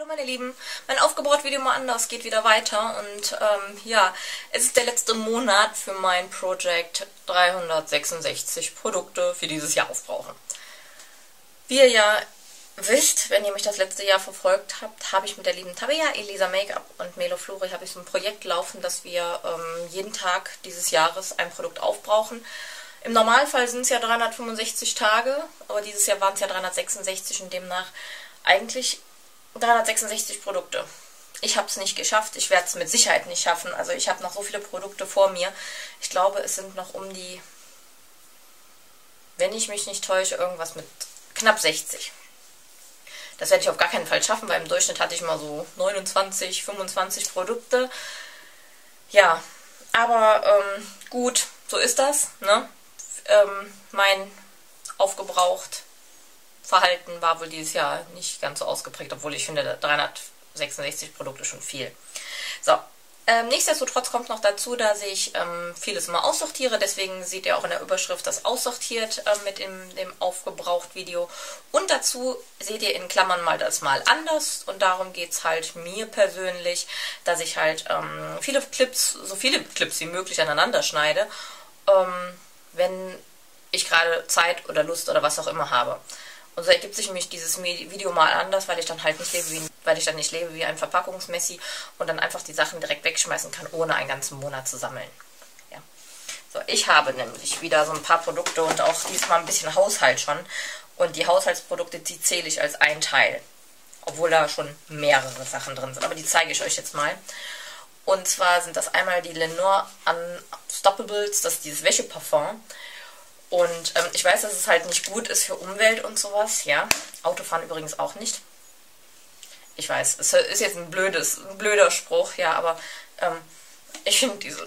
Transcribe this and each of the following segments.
meine Lieben, mein Aufgebaut-Video mal anders geht wieder weiter und ja, es ist der letzte Monat für mein Projekt 366 Produkte für dieses Jahr aufbrauchen. Wie ihr ja wisst, wenn ihr mich das letzte Jahr verfolgt habt, habe ich mit der lieben Tabea, Elisa Make-up und Melo Flori habe ich so ein Projekt laufen, dass wir jeden Tag dieses Jahres ein Produkt aufbrauchen. Im Normalfall sind es ja 365 Tage, aber dieses Jahr waren es ja 366 und demnach eigentlich 366 Produkte. Ich habe es nicht geschafft, ich werde es mit Sicherheit nicht schaffen. Also ich habe noch so viele Produkte vor mir. Ich glaube, es sind noch um die, wenn ich mich nicht täusche, irgendwas mit knapp 60. Das werde ich auf gar keinen Fall schaffen, weil im Durchschnitt hatte ich mal so 29, 25 Produkte. Ja, aber gut, so ist das, ne? Mein aufgebraucht Verhalten war wohl dieses Jahr nicht ganz so ausgeprägt, obwohl ich finde 366 Produkte schon viel. So, nichtsdestotrotz kommt noch dazu, dass ich vieles mal aussortiere, deswegen seht ihr auch in der Überschrift das aussortiert mit dem Aufgebraucht-Video. Und dazu seht ihr in Klammern mal das mal anders und darum geht es halt mir persönlich, dass ich halt so viele Clips wie möglich aneinander schneide, wenn ich gerade Zeit oder Lust oder was auch immer habe. Und so ergibt sich nämlich dieses Video mal anders, weil ich dann halt nicht lebe wie ein Verpackungsmessi und dann einfach die Sachen direkt wegschmeißen kann, ohne einen ganzen Monat zu sammeln. Ja. So, ich habe nämlich wieder so ein paar Produkte und auch diesmal ein bisschen Haushalt schon. Und die Haushaltsprodukte, die zähle ich als ein Teil. Obwohl da schon mehrere Sachen drin sind. Aber die zeige ich euch jetzt mal. Und zwar sind das einmal die Lenor Unstoppables, das ist dieses Wäscheparfum. Und ich weiß, dass es halt nicht gut ist für Umwelt und sowas, ja. Autofahren übrigens auch nicht. Ich weiß, es ist jetzt ein blöder Spruch, ja, aber ich finde diese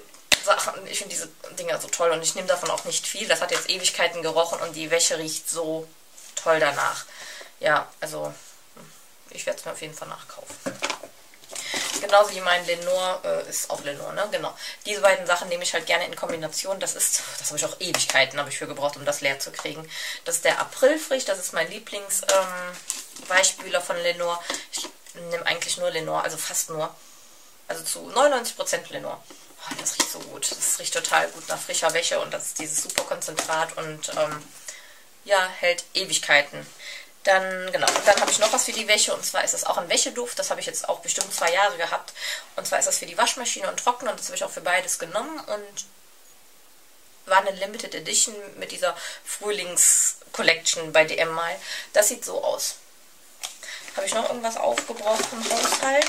Dinger so toll und ich nehme davon auch nicht viel. Das hat jetzt Ewigkeiten gerochen und die Wäsche riecht so toll danach. Ja, also ich werde es mir auf jeden Fall nachkaufen. Genauso wie mein Lenor, ist auch Lenor, ne? Genau. Diese beiden Sachen nehme ich halt gerne in Kombination. Das habe ich auch Ewigkeiten für gebraucht, um das leer zu kriegen. Das ist der Aprilfrisch, das ist mein Lieblingsweichspüler von Lenor. Ich nehme eigentlich nur Lenor, also fast nur. Also zu 99% Lenor. Oh, das riecht so gut. Das riecht total gut nach frischer Wäsche und das ist dieses super Konzentrat und ja, hält Ewigkeiten. Dann habe ich noch was für die Wäsche und zwar ist das auch ein Wäscheduft. Das habe ich jetzt auch bestimmt 2 Jahre gehabt. Und zwar ist das für die Waschmaschine und Trockner und das habe ich auch für beides genommen und war eine Limited Edition mit dieser Frühlings-Collection bei DM mal. Das sieht so aus. Habe ich noch irgendwas aufgebraucht im Haushalt?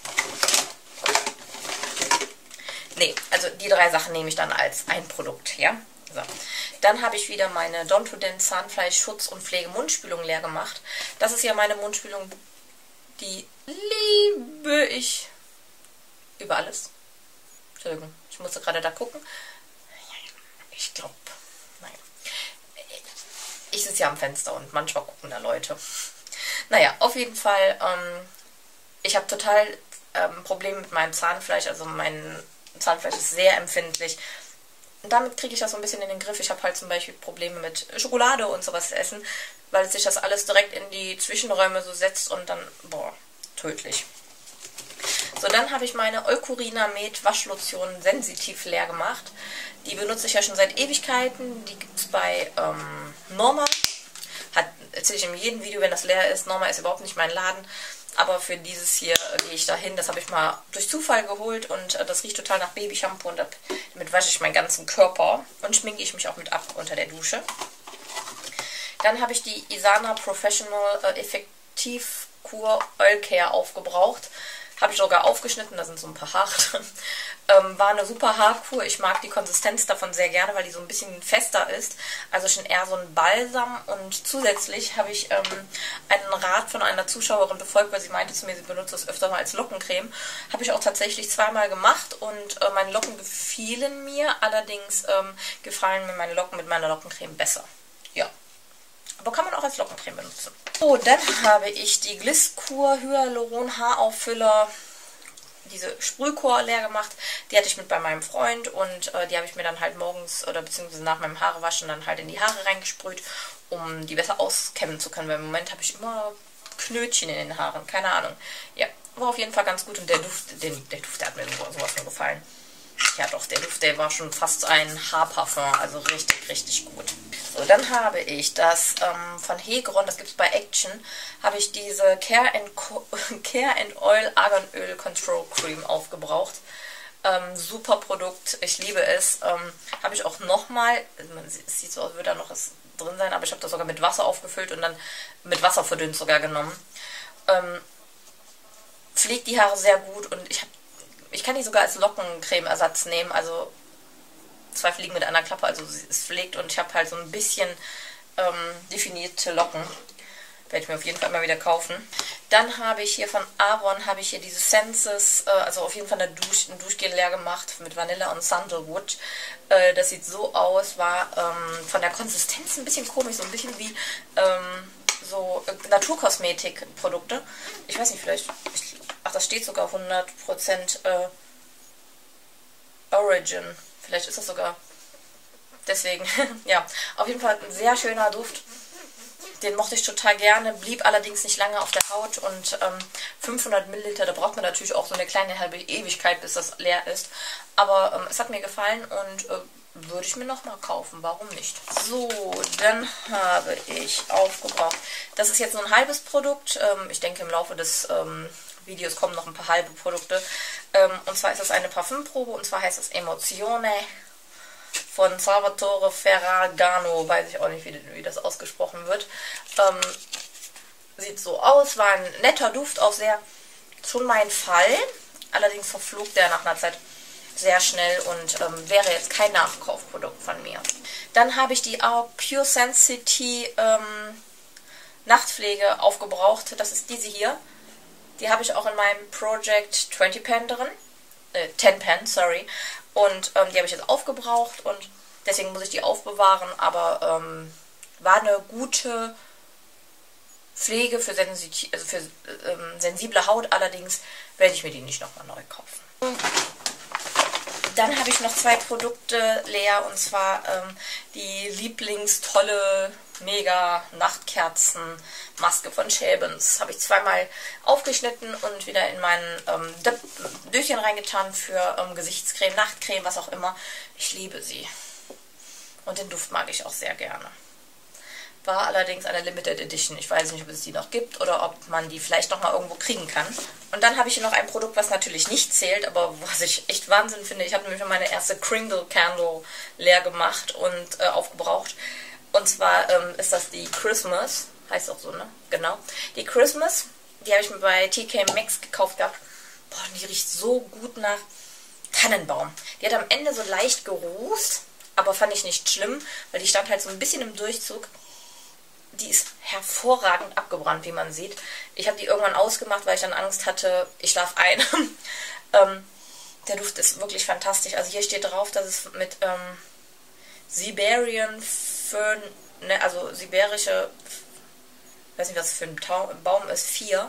Nee, also die 3 Sachen nehme ich dann als ein Produkt, ja. So. Dann habe ich wieder meine Don to Dent Zahnfleischschutz und Pflege Mundspülung leer gemacht. Das ist ja meine Mundspülung, die liebe ich über alles. Entschuldigung, ich musste gerade da gucken. Ich glaube, nein. Ich sitze ja am Fenster und manchmal gucken da Leute. Naja, auf jeden Fall, ich habe total Probleme mit meinem Zahnfleisch. Also mein Zahnfleisch ist sehr empfindlich. Und damit kriege ich das so ein bisschen in den Griff. Ich habe halt zum Beispiel Probleme mit Schokolade und sowas zu essen, weil sich das alles direkt in die Zwischenräume so setzt und dann, boah, tödlich. So, dann habe ich meine Eukurina Med Waschlotion sensitiv leer gemacht. Die benutze ich ja schon seit Ewigkeiten. Die gibt es bei Norma. Erzähle ich in jedem Video, wenn das leer ist. Norma ist überhaupt nicht mein Laden. Aber für dieses hier gehe ich dahin. Das habe ich mal durch Zufall geholt und das riecht total nach Babyshampoo und damit wasche ich meinen ganzen Körper und schminke ich mich auch mit ab unter der Dusche. Dann habe ich die Isana Professional Effektivkur Oil Care aufgebraucht. Habe ich sogar aufgeschnitten, da sind so ein paar Haare drin. War eine super Haarkur. Ich mag die Konsistenz davon sehr gerne, weil die so ein bisschen fester ist. Also schon eher so ein Balsam. Und zusätzlich habe ich einen Rat von einer Zuschauerin befolgt, weil sie meinte zu mir, sie benutzt das öfter mal als Lockencreme. Habe ich auch tatsächlich 2-mal gemacht und meine Locken gefielen mir. Allerdings gefallen mir meine Locken mit meiner Lockencreme besser. Ja. Aber kann man auch als Lockencreme benutzen. So, dann habe ich die Glisskur Hyaluron Haarauffüller, diese Sprühkur leer gemacht. Die hatte ich mit bei meinem Freund und die habe ich mir dann halt morgens oder beziehungsweise nach meinem Haarewaschen dann halt in die Haare reingesprüht, um die besser auskämmen zu können. Weil im Moment habe ich immer Knötchen in den Haaren. Keine Ahnung. Ja, war auf jeden Fall ganz gut und der Duft, der hat mir sowas von gefallen. Ja doch, der Duft, der war schon fast ein Haarparfum, also richtig, richtig gut. So, dann habe ich das von Hegron, das gibt es bei Action, habe ich diese Care and Oil Arganöl Control Cream aufgebraucht. Super Produkt, ich liebe es. Habe ich auch nochmal, es sieht so aus, würde da noch was drin sein, aber ich habe das sogar mit Wasser aufgefüllt und dann mit Wasser verdünnt sogar genommen. Pflegt die Haare sehr gut und ich kann die sogar als Lockencremeersatz nehmen, also 2 Fliegen mit einer Klappe, also es pflegt und ich habe halt so ein bisschen definierte Locken. Werde ich mir auf jeden Fall mal wieder kaufen. Dann habe ich hier von Avon, habe ich hier diese Senses, also auf jeden Fall ein Duschgel leer gemacht mit Vanille und Sandalwood. Das sieht so aus, war von der Konsistenz ein bisschen komisch, so ein bisschen wie so Naturkosmetikprodukte. Ich weiß nicht, vielleicht, ach, das steht sogar 100% Origin. Vielleicht ist das sogar deswegen. Ja, auf jeden Fall ein sehr schöner Duft. Den mochte ich total gerne, blieb allerdings nicht lange auf der Haut und 500 Milliliter, da braucht man natürlich auch so eine kleine halbe Ewigkeit, bis das leer ist. Aber es hat mir gefallen und würde ich mir nochmal kaufen, warum nicht? So, dann habe ich aufgebraucht. Das ist jetzt nur ein halbes Produkt. Ich denke, im Laufe des Videos kommen noch ein paar halbe Produkte. Und zwar ist das eine Parfümprobe und zwar heißt es Emozione von Salvatore Ferragamo, weiß ich auch nicht, wie das ausgesprochen wird. Sieht so aus, war ein netter Duft, auch sehr schon mein Fall. Allerdings verflog der nach einer Zeit sehr schnell und wäre jetzt kein Nachkaufprodukt von mir. Dann habe ich die Pure Sensity Nachtpflege aufgebraucht. Das ist diese hier. Die habe ich auch in meinem Project 20 Pan drin. 10 Pan, sorry. Und die habe ich jetzt aufgebraucht und deswegen muss ich die aufbewahren, aber war eine gute Pflege für, sensible Haut, allerdings werde ich mir die nicht nochmal neu kaufen. Dann habe ich noch 2 Produkte leer und zwar die lieblingstolle mega Nachtkerzenmaske von Schäbens. Habe ich zweimal aufgeschnitten und wieder in meinen Döschen reingetan für Gesichtscreme, Nachtcreme, was auch immer. Ich liebe sie. Und den Duft mag ich auch sehr gerne. War allerdings eine Limited Edition. Ich weiß nicht, ob es die noch gibt oder ob man die vielleicht noch mal irgendwo kriegen kann. Und dann habe ich hier noch ein Produkt, was natürlich nicht zählt, aber was ich echt Wahnsinn finde. Ich habe nämlich meine erste Kringle Candle leer gemacht und aufgebraucht. Und zwar ist das die Christmas. Heißt auch so, ne? Genau. Die Christmas, die habe ich mir bei TK Maxx gekauft gehabt. Boah, die riecht so gut nach Tannenbaum. Die hat am Ende so leicht gerußt, aber fand ich nicht schlimm, weil die stand halt so ein bisschen im Durchzug. Die ist hervorragend abgebrannt, wie man sieht. Ich habe die irgendwann ausgemacht, weil ich dann Angst hatte, ich schlafe ein. Der Duft ist wirklich fantastisch. Also hier steht drauf, dass es mit Siberian Fern, ne, also sibirische, weiß nicht, was das für ein Baum ist, 4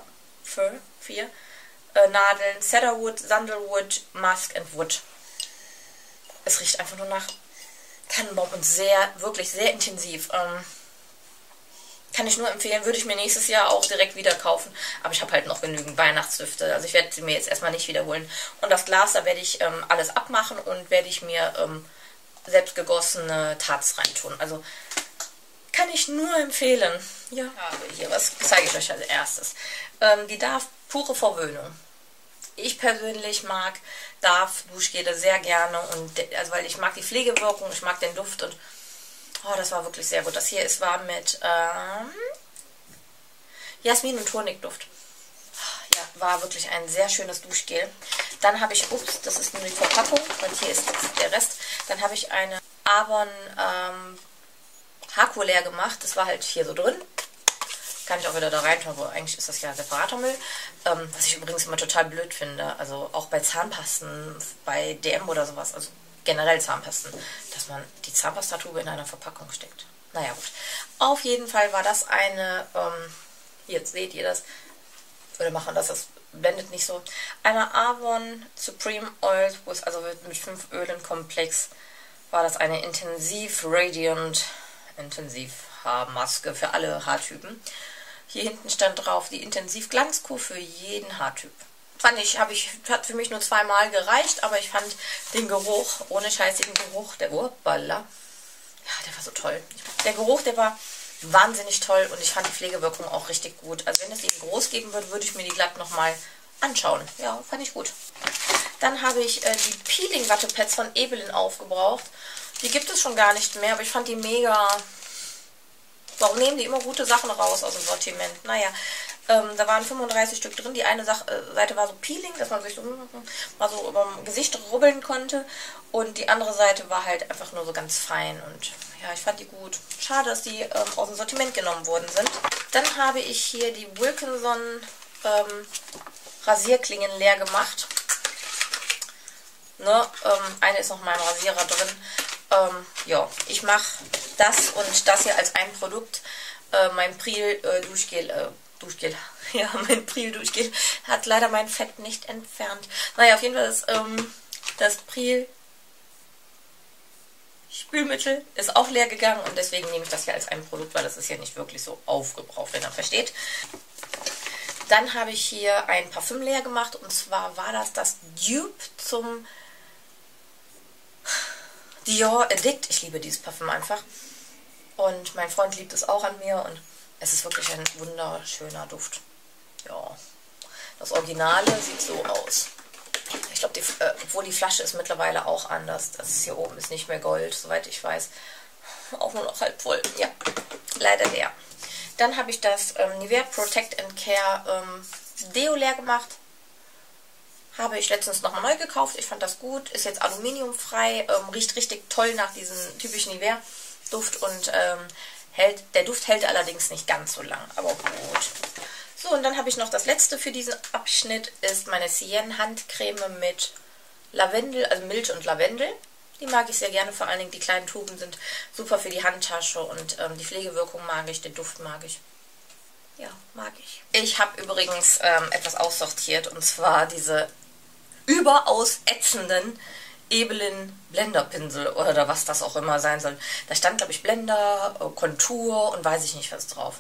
Nadeln, Cedarwood, Sandalwood, Musk and Wood. Es riecht einfach nur nach Tannenbaum und wirklich sehr intensiv. Kann ich nur empfehlen, würde ich mir nächstes Jahr auch direkt wieder kaufen. Aber ich habe halt noch genügend Weihnachtsdüfte. Also ich werde sie mir jetzt erstmal nicht wiederholen. Und das Glas, da werde ich alles abmachen und werde ich mir selbst gegossene Tarts reintun. Also kann ich nur empfehlen. Ja, hier, was zeige ich euch als erstes? Die Dove pure Verwöhnung. Ich persönlich mag Dove Duschgele sehr gerne. Also weil ich mag die Pflegewirkung, ich mag den Duft und oh, das war wirklich sehr gut. Das hier war mit Jasmin und Honigduft. Ja, war wirklich ein sehr schönes Duschgel. Dann habe ich, ups, das ist nur die Verpackung und hier ist der Rest. Dann habe ich eine Avon Haarkur leer gemacht. Das war halt hier so drin. Kann ich auch wieder da reintun, aber eigentlich ist das ja separater Müll. Was ich übrigens immer total blöd finde. Also auch bei Zahnpasten, bei DM oder sowas. Also generell Zahnpasten, dass man die Zahnpastatube in einer Verpackung steckt. Naja, gut. Auf jeden Fall war das eine, jetzt seht ihr das, ich würde machen, dass das blendet nicht so, eine Avon Supreme Oil, also mit 5 Ölen Komplex, war das eine Intensiv Radiant Intensiv Haarmaske für alle Haartypen. Hier hinten stand drauf, die Intensivglanzkur für jeden Haartyp. Hat für mich nur zweimal gereicht, aber ich fand den Geruch, ohne scheißigen Geruch, der Urballa, ja, der war so toll. Der Geruch, der war wahnsinnig toll und ich fand die Pflegewirkung auch richtig gut. Also wenn es ihn groß geben würde, würde ich mir die glatt nochmal anschauen. Ja, fand ich gut. Dann habe ich die Peeling-Wattepads von Ebelin aufgebraucht. Die gibt es schon gar nicht mehr, aber ich fand die mega... Warum nehmen die immer gute Sachen raus aus dem Sortiment? Naja, da waren 35 Stück drin. Die eine Seite war so Peeling, dass man sich so mal so über dem Gesicht rubbeln konnte. Und die andere Seite war halt einfach nur so ganz fein. Und ja, ich fand die gut. Schade, dass die aus dem Sortiment genommen worden sind. Dann habe ich hier die Wilkinson Rasierklingen leer gemacht. Ne, eine ist noch mein Rasierer drin. Ja, ich mache das und das hier als ein Produkt. Mein Pril Duschgel, ja, mein Pril Duschgel hat leider mein Fett nicht entfernt. Naja, auf jeden Fall ist das Pril Spülmittel ist auch leer gegangen und deswegen nehme ich das hier als ein Produkt, weil das ist ja nicht wirklich so aufgebraucht, wenn ihr versteht. Dann habe ich hier ein Parfüm leer gemacht und zwar war das Dupe zum Dior Addict. Ich liebe dieses Parfüm einfach. Und mein Freund liebt es auch an mir und es ist wirklich ein wunderschöner Duft. Ja, das Originale sieht so aus. Ich glaube, obwohl die Flasche ist mittlerweile auch anders. Das ist hier oben ist nicht mehr Gold, soweit ich weiß. Auch nur noch halb voll. Ja, leider leer. Dann habe ich das Nivea Protect and Care Deo leer gemacht. Habe ich letztens nochmal neu gekauft. Ich fand das gut. Ist jetzt aluminiumfrei. Riecht richtig toll nach diesem typischen Nivea-Duft. Und der Duft hält allerdings nicht ganz so lang. Aber gut. So, und dann habe ich noch das letzte für diesen Abschnitt. Ist meine Sienne Handcreme mit Lavendel, also Milch und Lavendel. Die mag ich sehr gerne. Vor allen Dingen die kleinen Tuben sind super für die Handtasche. Und die Pflegewirkung mag ich. Den Duft mag ich. Ja, mag ich. Ich habe übrigens etwas aussortiert. Und zwar diese überaus ätzenden Ebelin Blenderpinsel oder was das auch immer sein soll. Da stand, glaube ich, Blender, Kontur und weiß ich nicht was drauf.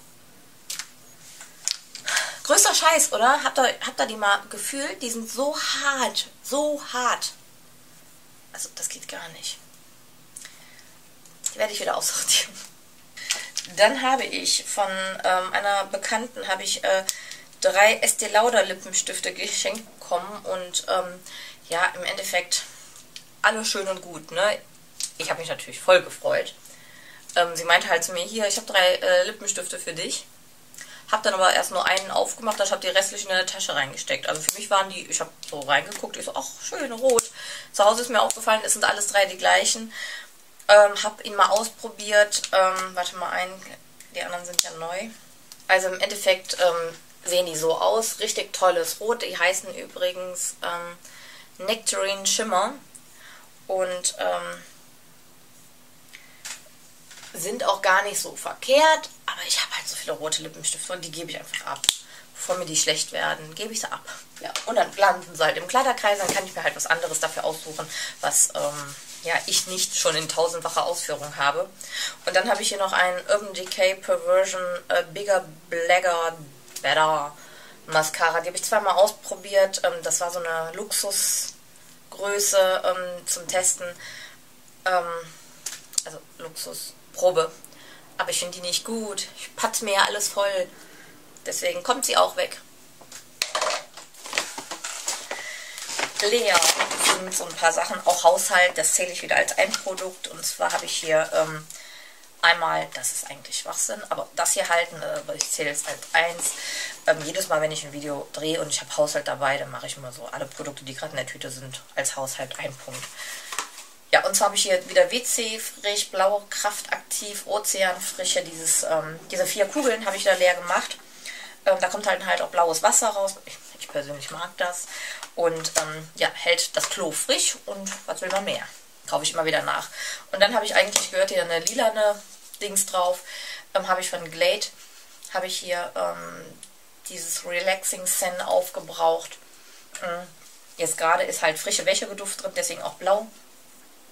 Größter Scheiß, oder? Habt ihr die mal gefühlt? Die sind so hart. So hart. Also, das geht gar nicht. Die werde ich wieder aussortieren. Dann habe ich von einer Bekannten 3 Estee Lauder Lippenstifte geschenkt bekommen und ja, im Endeffekt alles schön und gut, ne? Ich habe mich natürlich voll gefreut. Sie meinte halt zu mir, hier, ich habe 3 Lippenstifte für dich. Habe dann aber erst nur einen aufgemacht, ich habe die restlichen in der Tasche reingesteckt. Also für mich waren die, ich habe so reingeguckt, ich so, ach, schön, rot. Zu Hause ist mir aufgefallen, es sind alles 3 die gleichen. Habe ihn mal ausprobiert, warte mal die anderen sind ja neu. Also im Endeffekt sehen die so aus, richtig tolles Rot. Die heißen übrigens Nectarine Shimmer und sind auch gar nicht so verkehrt, aber ich habe halt so viele rote Lippenstifte und die gebe ich einfach ab. Bevor mir die schlecht werden, gebe ich sie ab. Ja, und dann landen sie halt im Kleiderkreis, dann kann ich mir halt was anderes dafür aussuchen, was ja, ich nicht schon in 1000-facher Ausführung habe. Und dann habe ich hier noch einen Urban Decay Perversion Bigger, Blacker, Better Mascara. Die habe ich zweimal ausprobiert. Das war so eine Luxusgröße zum Testen. Also Luxusprobe. Aber ich finde die nicht gut. Ich patze mir ja alles voll. Deswegen kommt sie auch weg. Leer sind so ein paar Sachen, auch Haushalt, das zähle ich wieder als ein Produkt. Und zwar habe ich hier einmal, das ist eigentlich Schwachsinn, aber das hier halten, aber ich zähle es als eins. Jedes Mal, wenn ich ein Video drehe und ich habe Haushalt dabei, dann mache ich immer so alle Produkte, die gerade in der Tüte sind, als Haushalt ein Punkt. Ja, und zwar habe ich hier wieder WC Frisch, Blaue Kraft Aktiv, Ozeanfrische, diese 4 Kugeln habe ich da leer gemacht. Da kommt halt auch blaues Wasser raus. Ich persönlich mag das. Und ja, hält das Klo frisch und was will man mehr? Kaufe ich immer wieder nach. Und dann habe ich eigentlich gehört, hier eine lilane Dings drauf. Habe ich von Glade. Habe ich hier dieses Relaxing Zen aufgebraucht. Jetzt gerade ist halt frische Wäschegeduft drin, deswegen auch blau.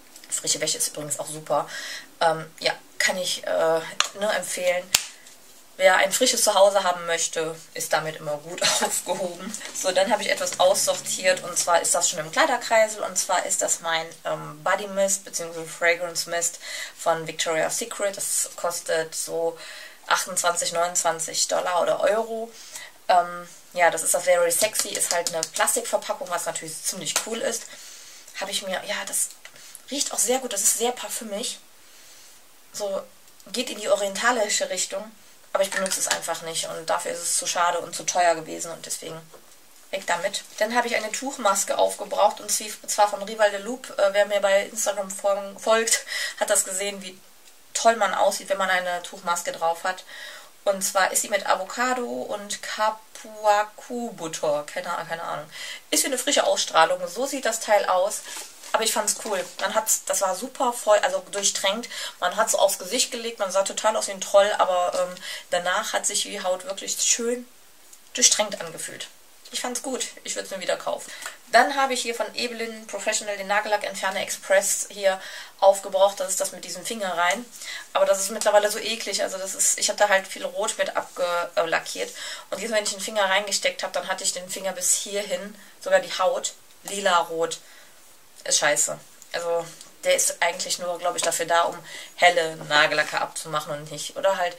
Frische Wäsche ist übrigens auch super. Ja, kann ich nur empfehlen. Wer ein frisches Zuhause haben möchte, ist damit immer gut aufgehoben. So, dann habe ich etwas aussortiert und zwar ist das schon im Kleiderkreisel und zwar ist das mein Body Mist bzw. Fragrance Mist von Victoria's Secret. Das kostet so 28, 29 Dollar oder Euro. Ja, das ist das Very Sexy, ist halt eine Plastikverpackung, was natürlich ziemlich cool ist. Habe ich mir, ja, das riecht auch sehr gut, das ist sehr parfümig. So, geht in die orientalische Richtung. Aber ich benutze es einfach nicht und dafür ist es zu schade und zu teuer gewesen und deswegen weg damit. Dann habe ich eine Tuchmaske aufgebraucht und zwar von Rival de Loup. Wer mir bei Instagram folgt, hat das gesehen, wie toll man aussieht, wenn man eine Tuchmaske drauf hat. Und zwar ist sie mit Avocado und Kapuaku-Butter. Keine Ahnung. Ist wie eine frische Ausstrahlung. So sieht das Teil aus. Aber ich fand's cool. Das war super voll, also durchtränkt. Man hat es aufs Gesicht gelegt, man sah total aus wie ein Troll, aber danach hat sich die Haut wirklich schön durchtränkt angefühlt. Ich fand's gut. Ich würde es mir wieder kaufen. Dann habe ich hier von Ebelin Professional den Nagellack Entferner Express hier aufgebraucht. Das ist das mit diesem Finger rein. Aber das ist mittlerweile so eklig. Also ich habe da halt viel Rot mit abgelackiert. Und jedes Mal, wenn ich den Finger reingesteckt habe, dann hatte ich den Finger bis hierhin, sogar die Haut, lila-rot. Ist scheiße. Also der ist eigentlich nur, glaube ich, dafür da, um helle Nagellacke abzumachen und nicht. Oder halt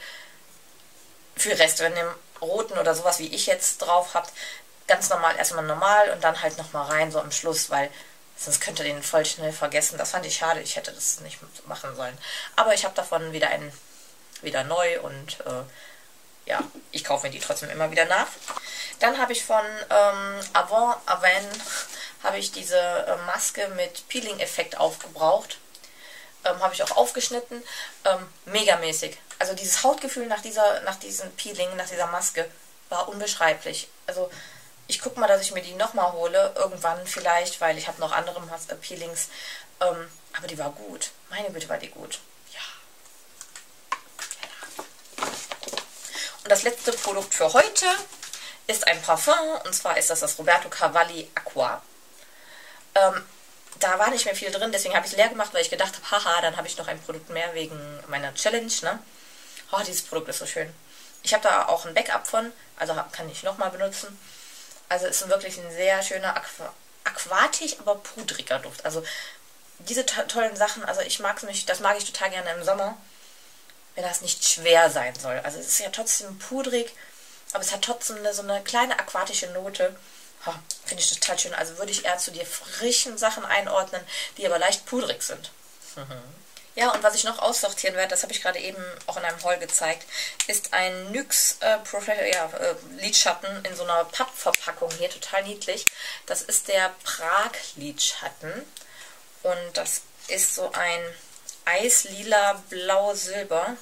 für Reste, wenn ihr roten oder sowas wie ich jetzt drauf habt, ganz normal, erstmal normal und dann halt nochmal rein, so am Schluss, weil sonst könnt ihr den voll schnell vergessen. Das fand ich schade, ich hätte das nicht machen sollen. Aber ich habe davon wieder einen neu und ja, ich kaufe mir die trotzdem immer wieder nach. Dann habe ich von Avon habe ich diese Maske mit Peeling-Effekt aufgebraucht. Habe ich auch aufgeschnitten. Megamäßig. Also dieses Hautgefühl nach diesem Peeling, nach dieser Maske, war unbeschreiblich. Also ich gucke mal, dass ich mir die nochmal hole. Irgendwann vielleicht, weil ich habe noch andere Peelings. Aber die war gut. Meine Güte, war die gut. Ja. Und das letzte Produkt für heute ist ein Parfum. Und zwar ist das Roberto Cavalli Aqua. Da war nicht mehr viel drin, deswegen habe ich es leer gemacht, weil ich gedacht habe, haha, dann habe ich noch ein Produkt mehr wegen meiner Challenge, ne? Oh, dieses Produkt ist so schön. Ich habe da auch ein Backup von, also kann ich nochmal benutzen. Also ist wirklich ein sehr schöner, aquatisch, aber pudriger Duft. Also diese tollen Sachen, also das mag ich total gerne im Sommer, wenn das nicht schwer sein soll. Also es ist ja trotzdem pudrig, aber es hat trotzdem so eine kleine aquatische Note. Oh, finde ich total schön. Also würde ich eher zu dir frischen Sachen einordnen, die aber leicht pudrig sind. Ja, und was ich noch aussortieren werde, das habe ich gerade eben auch in einem Haul gezeigt, ist ein NYX Lidschatten in so einer Pappverpackung hier, total niedlich. Das ist der Prag Lidschatten und das ist so ein Eislila Blau-Silber.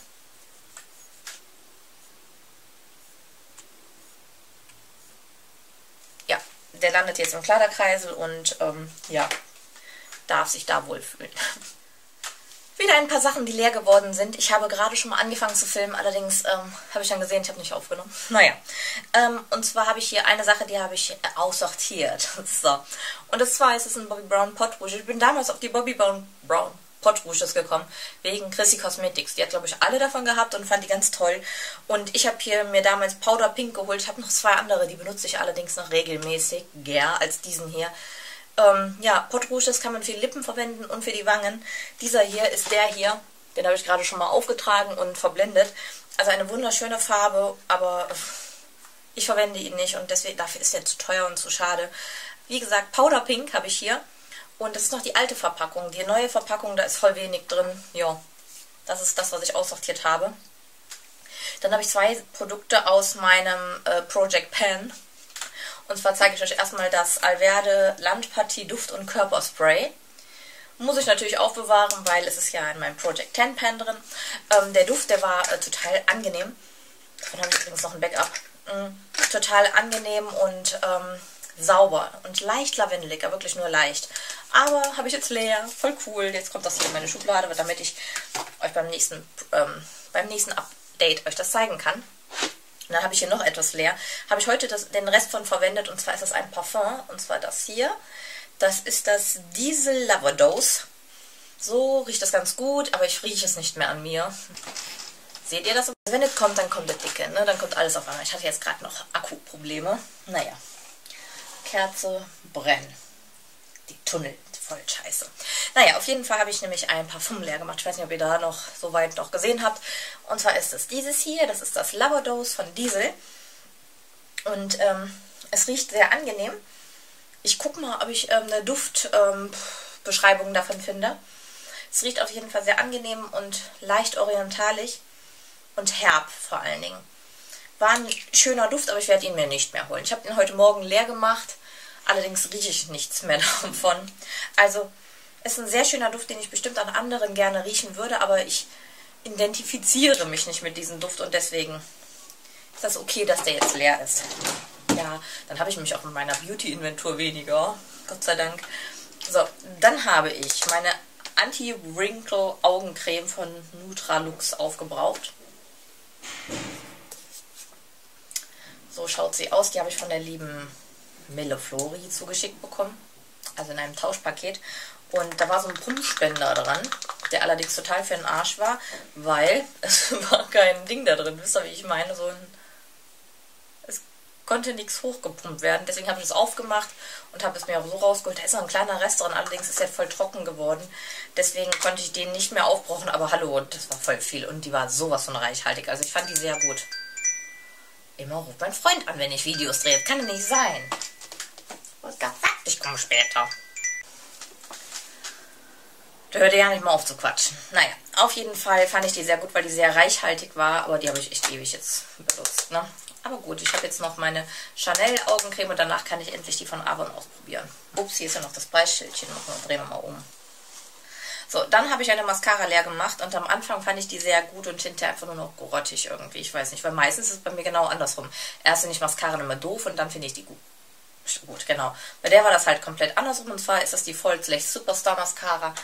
Ja, der landet jetzt im Kleiderkreisel und ja, darf sich da wohlfühlen. Wieder ein paar Sachen, die leer geworden sind. Ich habe gerade schon mal angefangen zu filmen, allerdings habe ich dann gesehen, ich habe nicht aufgenommen. Naja, und zwar habe ich hier eine Sache, die habe ich aussortiert. So. Und zwar ist es ein Bobbi Brown Pot Rouge. Ich bin damals auf die Bobbi Brown Pot Rouges gekommen, wegen Chrissy Cosmetics. Die hat, glaube ich, alle davon gehabt und fand die ganz toll. Und ich habe hier mir damals Powder Pink geholt. Ich habe noch zwei andere, die benutze ich allerdings noch regelmäßig, als diesen hier. Ja, Pot Rouges kann man für die Lippen verwenden und für die Wangen. Dieser hier ist der hier, den habe ich gerade schon mal aufgetragen und verblendet. Also eine wunderschöne Farbe, aber ich verwende ihn nicht und deswegen dafür ist er zu teuer und zu schade. Wie gesagt, Powder Pink habe ich hier und das ist noch die alte Verpackung. Die neue Verpackung, da ist voll wenig drin. Ja, das ist das, was ich aussortiert habe. Dann habe ich zwei Produkte aus meinem Project Pan. Und zwar zeige ich euch erstmal das Alverde Landpartie Duft- und Körperspray. Muss ich natürlich aufbewahren, weil es ist ja in meinem Project 10 Pan drin. Der Duft, der war total angenehm. Davon habe ich übrigens noch ein Backup. Total angenehm und sauber und leicht lavendelig, aber wirklich nur leicht. Aber habe ich jetzt leer, voll cool. Jetzt kommt das hier in meine Schublade, damit ich euch beim nächsten Update euch das zeigen kann. Und dann habe ich hier noch etwas leer. Habe ich heute den Rest von verwendet und zwar ist das ein Parfum und zwar das hier. Das ist das Diesel Lavados. So riecht das ganz gut, aber ich rieche es nicht mehr an mir. Seht ihr das? Wenn es kommt, dann kommt das Dicke, ne? Dann kommt alles auf einmal. Ich hatte jetzt gerade noch Akkuprobleme. Naja. Kerze, brennen. Die Tunnel, voll scheiße. Naja, auf jeden Fall habe ich nämlich ein Parfum leer gemacht. Ich weiß nicht, ob ihr da noch so weit noch gesehen habt. Und zwar ist es dieses hier. Das ist das Loverdose von Diesel. Und es riecht sehr angenehm. Ich gucke mal, ob ich eine Duftbeschreibung davon finde. Es riecht auf jeden Fall sehr angenehm und leicht orientalisch und herb vor allen Dingen. War ein schöner Duft, aber ich werde ihn mir nicht mehr holen. Ich habe ihn heute Morgen leer gemacht, allerdings rieche ich nichts mehr davon. Also ist ein sehr schöner Duft, den ich bestimmt an anderen gerne riechen würde, aber ich identifiziere mich nicht mit diesem Duft und deswegen ist das okay, dass der jetzt leer ist. Ja, dann habe ich mich auch in meiner Beauty-Inventur weniger, Gott sei Dank. So, dann habe ich meine Anti-Wrinkle Augencreme von Nutralux aufgebraucht. So schaut sie aus. Die habe ich von der lieben Mille Flori zugeschickt bekommen. Also in einem Tauschpaket. Und da war so ein Pumpspender dran, der allerdings total für den Arsch war, weil es war kein Ding da drin. Wisst ihr, wie ich meine? Es konnte nichts hochgepumpt werden. Deswegen habe ich es aufgemacht und habe es mir auch so rausgeholt. Da ist noch ein kleiner Rest dran, allerdings ist er voll trocken geworden. Deswegen konnte ich den nicht mehr aufbrauchen. Aber hallo, das war voll viel. Und die war sowas von reichhaltig. Also ich fand die sehr gut. Immer ruft mein Freund an, wenn ich Videos drehe. Das kann ja nicht sein. Was gesagt? Ich komme später. Da hört ihr ja nicht mal auf zu quatschen. Naja, auf jeden Fall fand ich die sehr gut, weil die sehr reichhaltig war. Aber die habe ich echt ewig jetzt benutzt, ne? Aber gut, ich habe jetzt noch meine Chanel Augencreme und danach kann ich endlich die von Avon ausprobieren. Ups, hier ist ja noch das Preisschildchen. Drehen wir mal um. So, dann habe ich eine Mascara leer gemacht und am Anfang fand ich die sehr gut und hinterher einfach nur noch grottig irgendwie. Ich weiß nicht, weil meistens ist es bei mir genau andersrum. Erst finde ich Mascara immer doof und dann finde ich die gut. Gut, genau. Bei der war das halt komplett andersrum und zwar ist das die Volkswagen Superstar Mascara.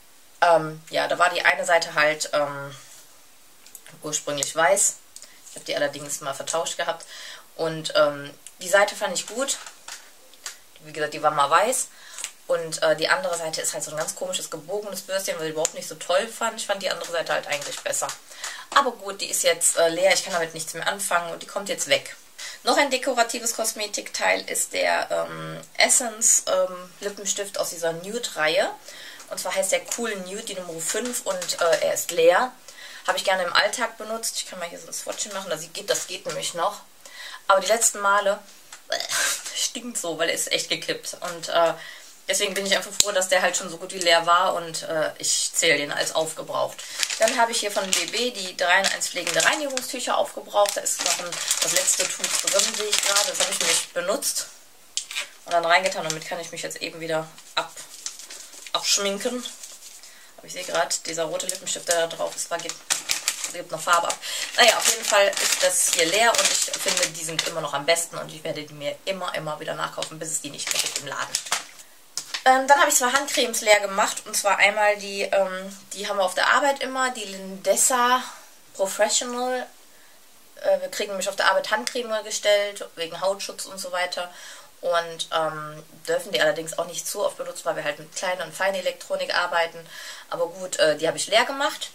Ja, da war die eine Seite halt ursprünglich weiß. Ich habe die allerdings mal vertauscht gehabt. Und die Seite fand ich gut. Wie gesagt, die war mal weiß. Und die andere Seite ist halt so ein ganz komisches, gebogenes Bürstchen, was ich überhaupt nicht so toll fand. Ich fand die andere Seite halt eigentlich besser. Aber gut, die ist jetzt leer. Ich kann damit nichts mehr anfangen und die kommt jetzt weg. Noch ein dekoratives Kosmetikteil ist der Essence Lippenstift aus dieser Nude-Reihe. Und zwar heißt der Cool Nude, die Nummer 5 und er ist leer. Habe ich gerne im Alltag benutzt. Ich kann mal hier so ein Swatchen machen, das geht nämlich noch. Aber die letzten Male stinkt so, weil er ist echt gekippt. Und deswegen bin ich einfach froh, dass der halt schon so gut wie leer war und ich zähle den als aufgebraucht. Dann habe ich hier von BB die 3-in-1 pflegende Reinigungstücher aufgebraucht. Da ist noch das letzte Tuch drin, sehe ich gerade. Das habe ich nämlich benutzt und dann reingetan. Damit kann ich mich jetzt eben wieder abschminken. Aber ich sehe gerade, dieser rote Lippenstift, der da drauf ist, gibt noch Farbe ab. Naja, auf jeden Fall ist das hier leer und ich finde, die sind immer noch am besten und ich werde die mir immer wieder nachkaufen, bis es die nicht mehr gibt im Laden. Dann habe ich 2 Handcremes leer gemacht und zwar einmal die haben wir auf der Arbeit immer, die Lindessa Professional. Wir kriegen nämlich auf der Arbeit Handcreme gestellt, wegen Hautschutz und so weiter. Und dürfen die allerdings auch nicht zu oft benutzen, weil wir halt mit kleiner und feiner Elektronik arbeiten. Aber gut, die habe ich leer gemacht.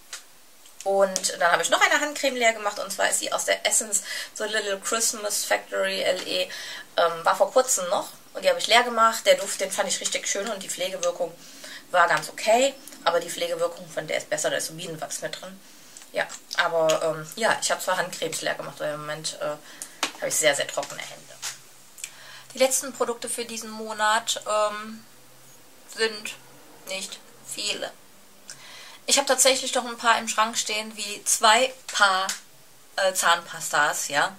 Und dann habe ich noch eine Handcreme leer gemacht und zwar ist sie aus der Essence The Little Christmas Factory LE. War vor kurzem noch und die habe ich leer gemacht. Der Duft, den fand ich richtig schön und die Pflegewirkung war ganz okay. Aber die Pflegewirkung von der ist besser, da ist so Bienenwachs mit drin. Ja, aber ja, ich habe 2 Handcremes leer gemacht, weil im Moment habe ich sehr trockene Hände. Die letzten Produkte für diesen Monat sind nicht viele. Ich habe tatsächlich noch ein paar im Schrank stehen, wie 2 Paar Zahnpastas, ja.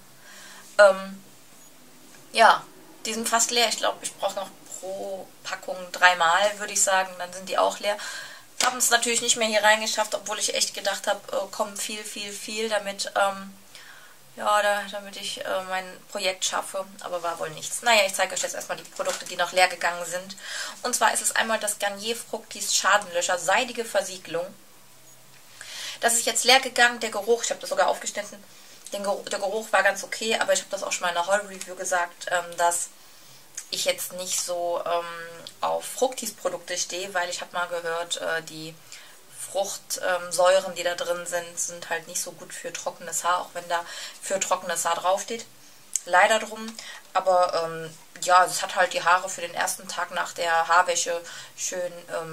Ja, die sind fast leer. Ich glaube, ich brauche noch pro Packung 3 Mal, würde ich sagen. Dann sind die auch leer. Haben es natürlich nicht mehr hier reingeschafft, obwohl ich echt gedacht habe, kommt viel, damit damit ich mein Projekt schaffe, aber war wohl nichts. Naja, ich zeige euch jetzt erstmal die Produkte, die noch leer gegangen sind. Und zwar ist es einmal das Garnier Fructis Schadenlöscher, seidige Versiegelung. Das ist jetzt leer gegangen, der Geruch, ich habe das sogar aufgeschnitten, der Geruch war ganz okay, aber ich habe das auch schon mal in der Haul-Review gesagt, dass ich jetzt nicht so auf Fructis Produkte stehe, weil ich habe mal gehört, die Fruchtsäuren, die da drin sind halt nicht so gut für trockenes Haar, auch wenn da für trockenes Haar draufsteht. Leider drum, aber ja, es hat halt die Haare für den ersten Tag nach der Haarwäsche schön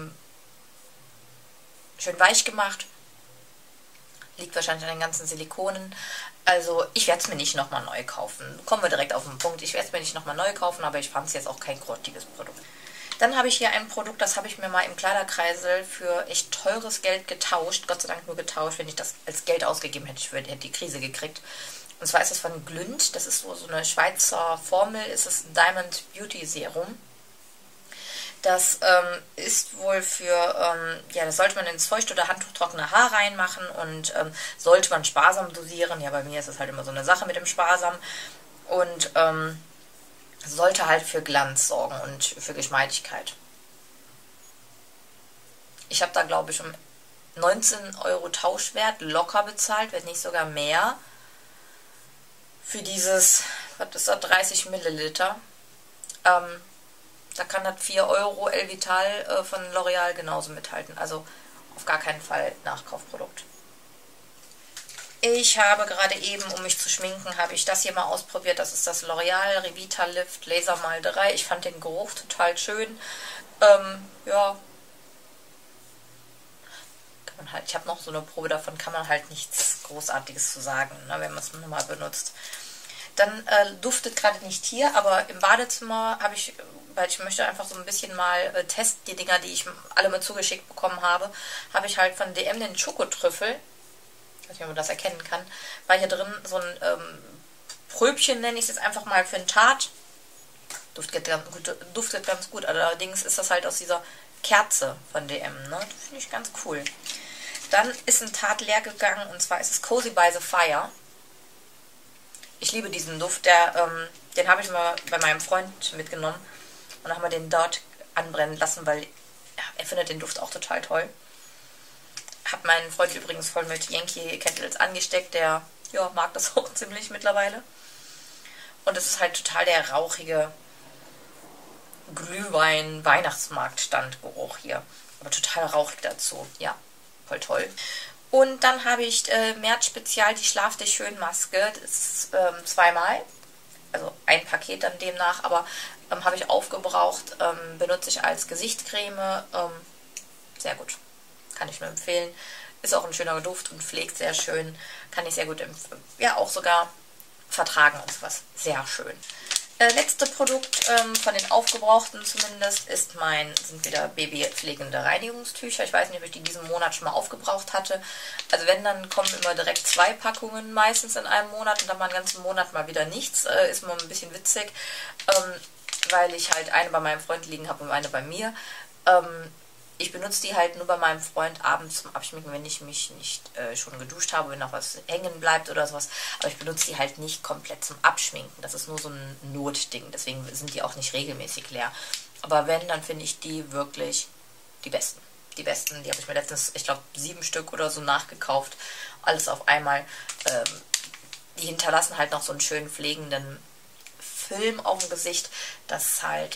weich gemacht. Liegt wahrscheinlich an den ganzen Silikonen. Also ich werde es mir nicht nochmal neu kaufen. Kommen wir direkt auf den Punkt. Ich werde es mir nicht nochmal neu kaufen, aber ich fand es jetzt auch kein grottiges Produkt. Dann habe ich hier ein Produkt, das habe ich mir mal im Kleiderkreisel für echt teures Geld getauscht. Gott sei Dank nur getauscht. Wenn ich das als Geld ausgegeben hätte, hätte die Krise gekriegt. Und zwar ist es von Glünd. Das ist so eine Schweizer Formel. Es ist ein Diamond Beauty Serum. Das ist wohl für, ja, das sollte man ins feucht- oder handtuchtrockene Haar reinmachen und sollte man sparsam dosieren. Ja, bei mir ist es halt immer so eine Sache mit dem Sparsam. Und sollte halt für Glanz sorgen und für Geschmeidigkeit. Ich habe da, glaube ich, um 19 € Tauschwert locker bezahlt, wenn nicht sogar mehr. Für dieses, was ist das, 30 Milliliter. Da kann das 4 € Elvital von L'Oreal genauso mithalten. Also auf gar keinen Fall Nachkaufprodukt. Ich habe gerade eben, um mich zu schminken, habe ich das hier mal ausprobiert. Das ist das L'Oreal Revitalift Lasermalderei. Ich fand den Geruch total schön. Ja. Kann man halt, ich habe noch so eine Probe davon, kann man halt nichts Großartiges zu sagen, ne, wenn man es nochmal benutzt. Dann duftet gerade nicht hier, aber im Badezimmer habe ich, weil ich möchte einfach so ein bisschen mal testen, die Dinger, die ich alle mal zugeschickt bekommen habe, habe ich halt von DM den Schokotrüffel, ich weiß nicht, ob man das erkennen kann, war hier drin so ein Pröbchen, nenne ich es jetzt einfach mal, für einen Tart. Duftet ganz gut, allerdings ist das halt aus dieser Kerze von DM, ne? Das finde ich ganz cool. Dann ist ein Tart leer gegangen, und zwar ist es Cozy by the Fire. Ich liebe diesen Duft, den habe ich mal bei meinem Freund mitgenommen und dann haben wir den dort anbrennen lassen, weil ja, er findet den Duft auch total toll. Hab meinen Freund übrigens voll mit Yankee Candles angesteckt, der ja, mag das auch ziemlich mittlerweile. Und es ist halt total der rauchige Glühwein-Weihnachtsmarktstandgeruch hier. Aber total rauchig dazu. Ja, voll toll. Und dann habe ich März Spezial die Schlaf dich schön Maske. Das ist zweimal. Also ein Paket dann demnach. Aber habe ich aufgebraucht. Benutze ich als Gesichtscreme. Sehr gut. Kann ich nur empfehlen. Ist auch ein schöner Duft und pflegt sehr schön. Kann ich sehr gut ja auch sogar vertragen und sowas. Sehr schön. Letzte Produkt von den aufgebrauchten zumindest sind wieder babypflegende Reinigungstücher. Ich weiß nicht, ob ich die diesen Monat schon mal aufgebraucht hatte. Also wenn, dann kommen immer direkt 2 Packungen meistens in einem Monat und dann mal einen ganzen Monat mal wieder nichts. Ist mal ein bisschen witzig, weil ich halt eine bei meinem Freund liegen habe und eine bei mir. Ich benutze die halt nur bei meinem Freund abends zum Abschminken, wenn ich mich nicht schon geduscht habe, wenn noch was hängen bleibt oder sowas. Aber ich benutze die halt nicht komplett zum Abschminken. Das ist nur so ein Notding. Deswegen sind die auch nicht regelmäßig leer. Aber wenn, dann finde ich die wirklich die besten. Die besten, die habe ich mir letztens, ich glaube, 7 Stück oder so nachgekauft. Alles auf einmal. Die hinterlassen halt noch so einen schönen pflegenden Film auf dem Gesicht, dass halt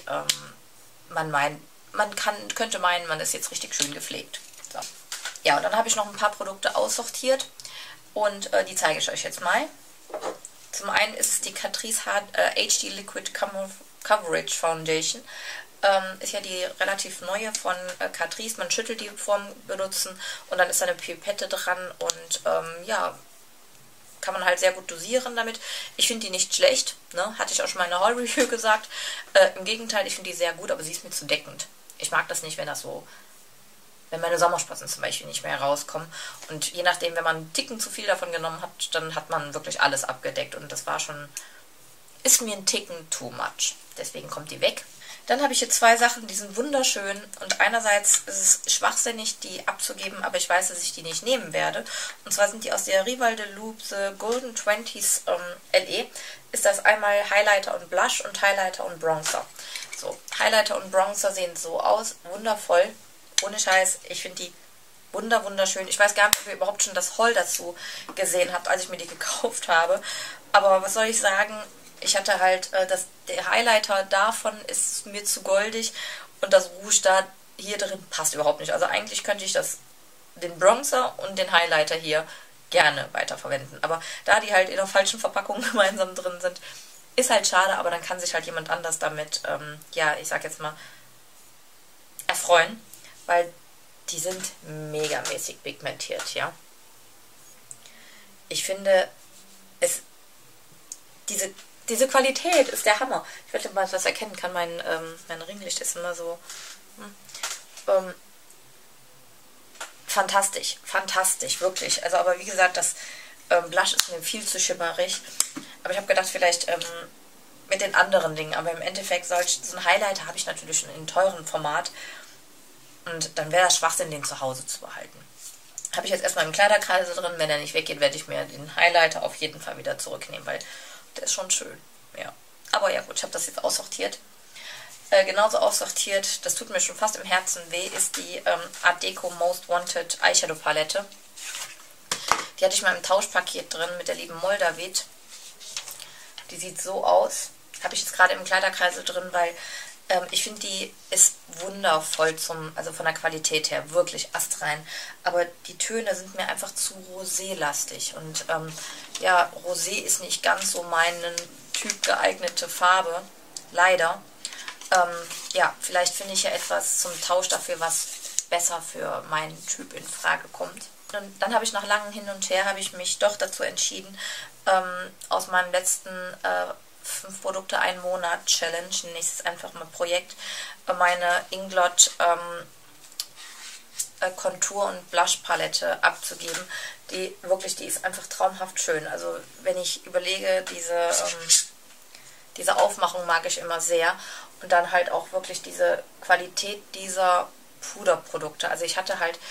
man könnte meinen, man ist jetzt richtig schön gepflegt. So. Ja, und dann habe ich noch ein paar Produkte aussortiert und die zeige ich euch jetzt mal. Zum einen ist es die Catrice HD Liquid Coverage Foundation. Ist ja die relativ neue von Catrice. Man schüttelt die vorm Benutzen und dann ist da eine Pipette dran und ja, kann man halt sehr gut dosieren damit. Ich finde die nicht schlecht, ne? Hatte ich auch schon mal in der Haul-Review gesagt. Im Gegenteil, ich finde die sehr gut, aber sie ist mir zu deckend. Ich mag das nicht, wenn meine Sommersprossen zum Beispiel nicht mehr rauskommen. Und je nachdem, wenn man einen Ticken zu viel davon genommen hat, dann hat man wirklich alles abgedeckt. Und das ist mir ein Ticken too much. Deswegen kommt die weg. Dann habe ich hier 2 Sachen, die sind wunderschön. Und einerseits ist es schwachsinnig, die abzugeben, aber ich weiß, dass ich die nicht nehmen werde. Und zwar sind die aus der Rival de Louvre The Golden 20s LE. Ist das einmal Highlighter und Blush und Highlighter und Bronzer. So, Highlighter und Bronzer sehen so aus. Wundervoll. Ohne Scheiß. Ich finde die wunderschön. Ich weiß gar nicht, ob ihr überhaupt schon das Haul dazu gesehen habt, als ich mir die gekauft habe. Aber was soll ich sagen? Ich hatte halt, der Highlighter davon ist mir zu goldig und das Rouge da hier drin passt überhaupt nicht. Also eigentlich könnte ich das den Bronzer und den Highlighter hier gerne weiterverwenden. Aber da die halt in der falschen Verpackung gemeinsam drin sind, ist halt schade, aber dann kann sich halt jemand anders damit, ja, ich sag jetzt mal, erfreuen, weil die sind megamäßig pigmentiert, ja. Ich finde, diese Qualität ist der Hammer. Ich weiß nicht, ob man das erkennen kann, mein Ringlicht ist immer so fantastisch, fantastisch, wirklich. Also, aber wie gesagt, das Blush ist mir viel zu schimmerig. Aber ich habe gedacht, vielleicht mit den anderen Dingen. Aber im Endeffekt, so ein Highlighter habe ich natürlich schon in einem teuren Format. Und dann wäre das Schwachsinn, den zu Hause zu behalten. Habe ich jetzt erstmal im Kleiderkreisel drin. Wenn er nicht weggeht, werde ich mir den Highlighter auf jeden Fall wieder zurücknehmen, weil der ist schon schön. Ja. Aber ja gut, ich habe das jetzt aussortiert. Genauso aussortiert, das tut mir schon fast im Herzen weh, ist die Art Deco Most Wanted Eyeshadow Palette. Die hatte ich mal im Tauschpaket drin mit der lieben Moldavid. Die sieht so aus. Habe ich jetzt gerade im Kleiderkreisel drin, weil ich finde, die ist wundervoll also von der Qualität her, wirklich astrein. Aber die Töne sind mir einfach zu rosé-lastig. Und ja, Rosé ist nicht ganz so meinen Typ geeignete Farbe, leider. Ja, vielleicht finde ich ja etwas zum Tausch dafür, was besser für meinen Typ in Frage kommt. Und dann habe ich nach langem Hin und Her, habe ich mich doch dazu entschieden, aus meinem letzten 5 Produkte 1 Monat Challenge, nächstes einfach mal Projekt, meine Inglot Kontur- und Blush-Palette abzugeben. Die ist einfach traumhaft schön. Also wenn ich überlege, diese Aufmachung mag ich immer sehr. Und dann halt auch wirklich diese Qualität dieser Puderprodukte. Also ich hatte halt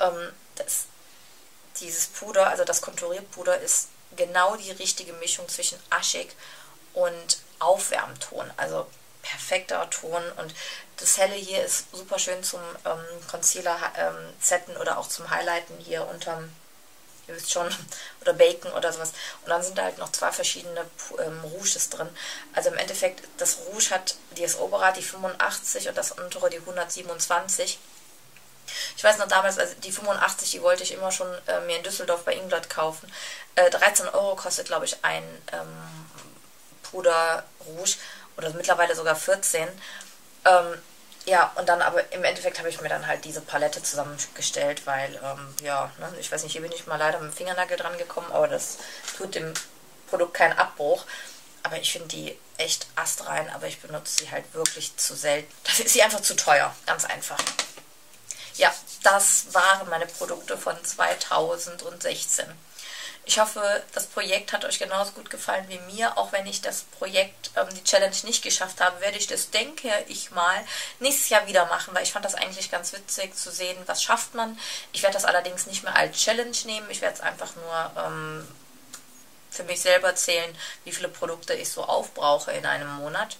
dieses Puder, also das Konturierpuder ist genau die richtige Mischung zwischen aschig und Aufwärmton. Also perfekter Ton. Und das Helle hier ist super schön zum Concealer setten oder auch zum Highlighten hier unterm, ihr wisst schon, oder Bacon oder sowas. Und dann sind da halt noch 2 verschiedene Rouges drin. Also im Endeffekt, das Rouge hat das obere die 85 und das untere die 127. Ich weiß noch damals, also die 85, die wollte ich immer schon mir in Düsseldorf bei Inglot kaufen. 13 € kostet, glaube ich, ein Puder Rouge oder mittlerweile sogar 14. Ja, und dann aber im Endeffekt habe ich mir dann halt diese Palette zusammengestellt, weil, ja, ne, ich weiß nicht, hier bin ich mal leider mit dem Fingernagel dran gekommen, aber das tut dem Produkt keinen Abbruch. Aber ich finde die echt astrein, aber ich benutze sie halt wirklich zu selten. Dafür ist sie einfach zu teuer, ganz einfach. Ja, das waren meine Produkte von 2016. Ich hoffe, das Projekt hat euch genauso gut gefallen wie mir. Auch wenn ich das Projekt, die Challenge nicht geschafft habe, werde ich das, denke ich mal, nächstes Jahr wieder machen, weil ich fand das eigentlich ganz witzig zu sehen, was schafft man. Ich werde das allerdings nicht mehr als Challenge nehmen. Ich werde es einfach nur für mich selber zählen, wie viele Produkte ich so aufbrauche in einem Monat.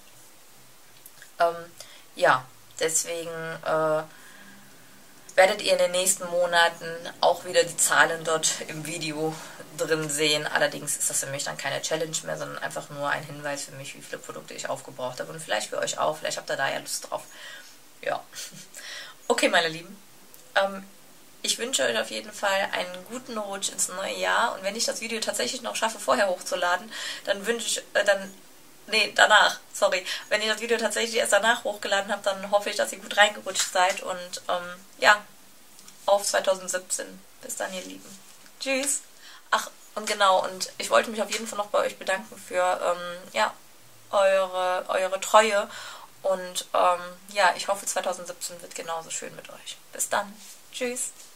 Ja, deswegen werdet ihr in den nächsten Monaten auch wieder die Zahlen dort im Video drin sehen. Allerdings ist das für mich dann keine Challenge mehr, sondern einfach nur ein Hinweis für mich, wie viele Produkte ich aufgebraucht habe. Und vielleicht für euch auch, vielleicht habt ihr da ja Lust drauf. Ja. Okay, meine Lieben. Ich wünsche euch auf jeden Fall einen guten Rutsch ins neue Jahr. Und wenn ich das Video tatsächlich noch schaffe, vorher hochzuladen, dann wünsche ich, danach, sorry. Wenn ihr das Video tatsächlich erst danach hochgeladen habt, dann hoffe ich, dass ihr gut reingerutscht seid. Und ja, auf 2017. Bis dann, ihr Lieben. Tschüss. Ach, und genau, und ich wollte mich auf jeden Fall noch bei euch bedanken für ja, eure Treue. Und ja, ich hoffe, 2017 wird genauso schön mit euch. Bis dann. Tschüss.